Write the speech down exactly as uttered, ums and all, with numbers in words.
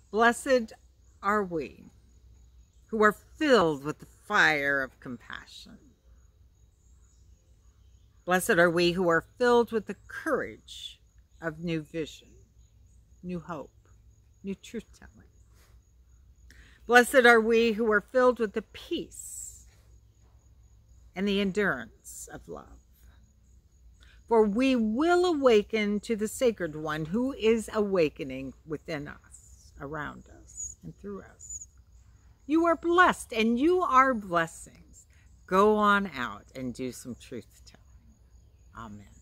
Blessed are we who are filled with the fire of compassion. Blessed are we who are filled with the courage of new vision, new hope, new truth-telling. Blessed are we who are filled with the peace and the endurance of love. For we will awaken to the sacred one who is awakening within us, around us, and through us. You are blessed and you are blessings. Go on out and do some truth-telling. Amen.